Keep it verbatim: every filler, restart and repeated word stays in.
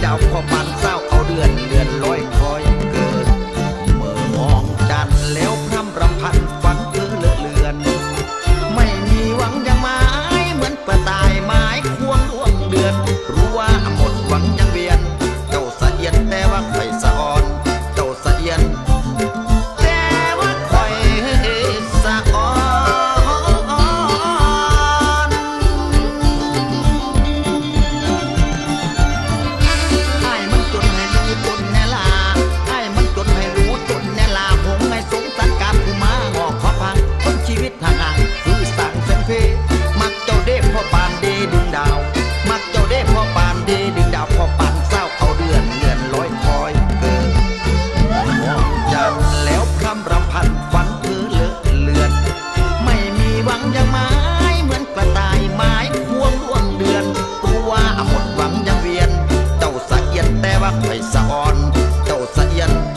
าวพอปานเศร้าเอาเดือนเดือนลอยคอยเกิดเมื่อมองจันแล้วพร่ำรำพันฝันเธอเลอะเลือนไม่มีหวังยังไม้เหมือนกระต่ายไม้ควงล่วงเดือนรู้ว่าหมดหวังยังเวียนเจ้าสะเอียนแต่ว่าไฟสะอ่อนเจ้าสะเอียนแต่ว่าคอยสะอ่อนมักเจ้าเด้พ่อปานเดดึงดาวมักเจ้าเด้พ่อปานเดดึงดาวพ่อปานเศร้าเอาเดือนเดือนลอยคอยเกิดมองจันแล้วพร่ำรำพันฝันเธอเลอะเลือนไม่มีหวังยังไม้เหมือนกระต่ายไม้ควงล่วงเดือนตัวหมดหวังยังเวียนเจ้าสะเอียนแต่ว่าไฟสะอ่อนเจ้าสะเอียน